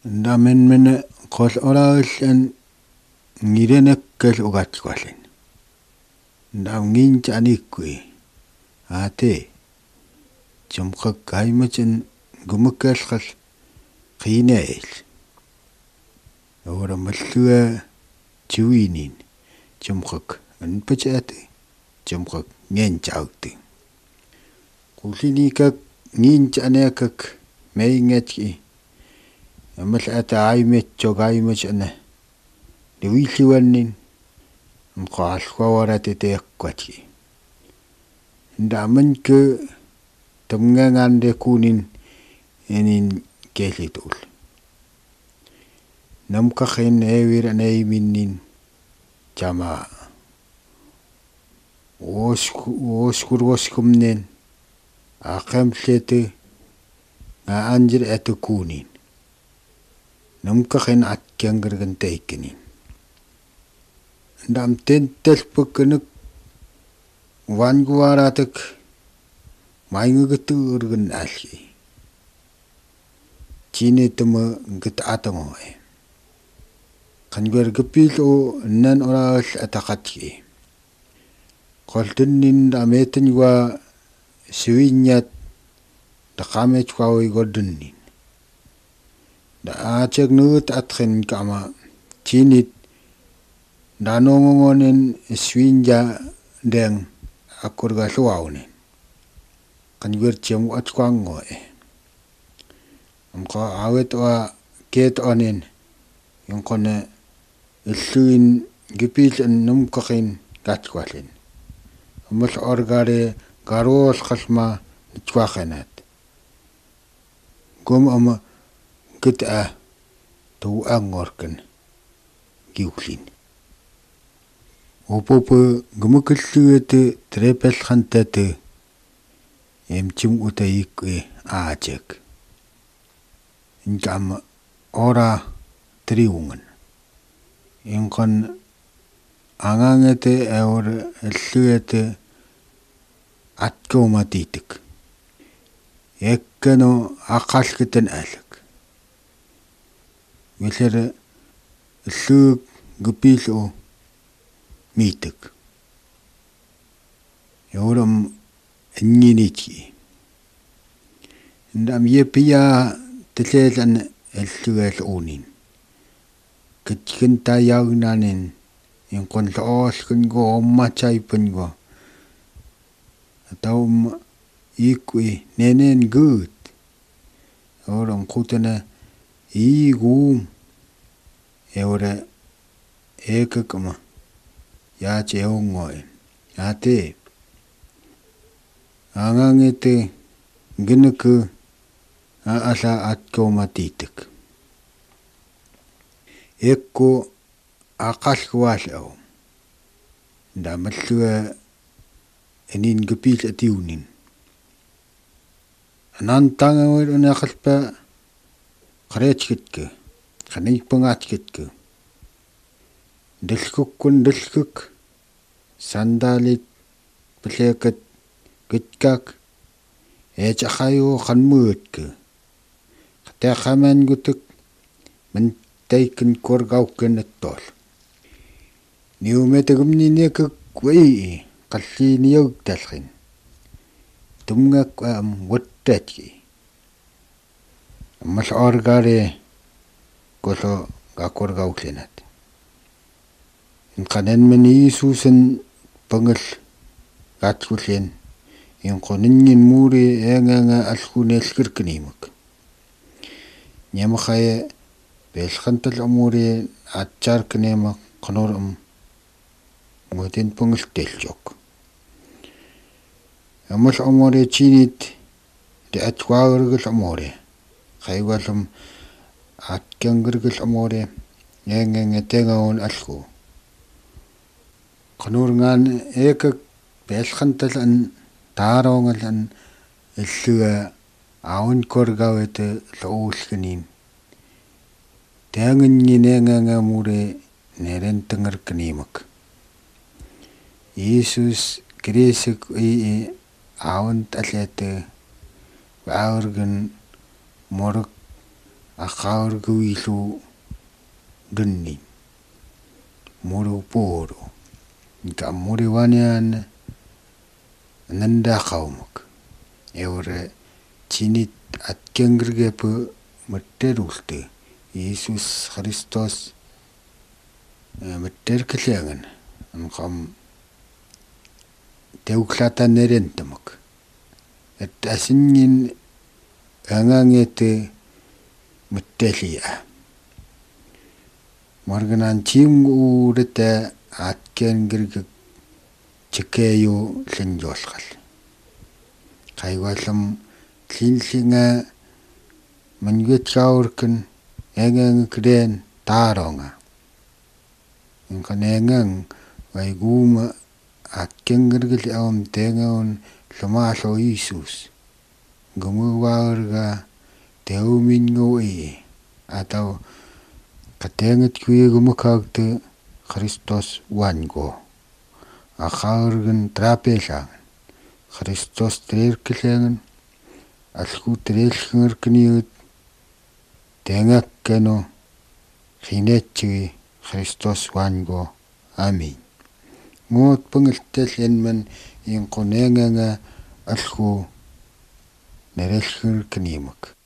Ndamen mene qol oraullan ngirenakkal ugatqallin. Ndam nginch anikui. Ate chumqak kaimachin gumukalqal qinail. Ora mallua chuinin chumqak anpachati chumqak ngenchauti. Qulinikak nginch anekak maingatki. Amal ata aimet chogaimach ana. Liwiliwanin mqaalqawarati teeqqati. Ndaman ke tamngangande kunin enin kelitul. Namkakhin ewir anayiminin chama oskurwaskumnen aqamlete nga anjir atu kunin. Namkakhin atkiangirgan teikinin. Ndam tentelpakanak wanguaratak maingagaturgan alki. Chine tama ngat atamoy. Kanwer gapil o nan oral atakatki. Koltunin dametan wa siwinyat dakamech kwawi godunin. Da achag nut atkin kama chinit danongonin swinja deng akurga luawnin. Kanwer chemu atkwangoy. Amka awet wa ket onin yung kone illuin gipil an numkakin katkwalin. Amal orgare garol khalma nitwakhanat. Gum ama kita tu angorkan giwlin. Opopo gumukulluete trepel khantate emchum utayik aajak. Inkam ora triungan. Inkon angangete eur illuete atkomatitik. Ekkano aqalkitan alak. Wilhere illug gupil o mitik. Yoram nginiti. Ndam yepia telelan illuel unin. Kitkinta yagnanin yung konloos kungo omachaypan go. Ataw ikwi nenen good. Yoram kutana igum. Yora ekakama. Yache ongoy. Ate. Angangete ginuku aasa atkomatitik. Ekko aqalkwalaw. Ndamallua enin gupil atiunin. Anantangawir unaqalpa qareetkitka. Qanaypangaatkitka. Dilkukkun dilkuk. Sandalit palekat gitkak. Eechaqayo qanmuutka. Qataqaman gutuk. Taikin korgauken attol. Niumetagumninekak wei qalliniug talqin. Tumngak wattatki. Ammal orgare kolo gakorgauklenat. Inqanan mani susan pangal gatkulen. Inqoningin muri enganga alkunelkirknimak. Nyamakhaye Belkhantal amuri atchar knema qanoram ngotin pungil teljok. Amal amuri chinit de atwagargal amuri. Khaywalam atkangargal amuri tengaon alku. Qanurangan ekak belkhantal an tarongal an illuga aun korgawete loulkinin. Tiangin nginenganga mure nerentengar kenimak. Yesus Kristus awan talete baurgan moruk aqaurguilu dunni muru puru ka muri wanian nanda qaumuk evre chinit atkengrgepu matterulte Jesus Christus matterklangan anqam teuklata nerentamuk at asingin angangete mattelia marganan chimureta atkengrgek chikeyo linjolqal qaywalam linlinga mangetgaurken engang kren taronga inkanengang waiguma atkengrgel awam tengaun lamalo Jesus gumuwarga teumin ngoi atau katenget kuye gumukagte Christos wango aqaurgen trapelang Christos trerklangan alku trelngerkniut tengakkano khinetchi Christos wango amin ngot pengeltellenman inqunenganga alku nerelngerknimak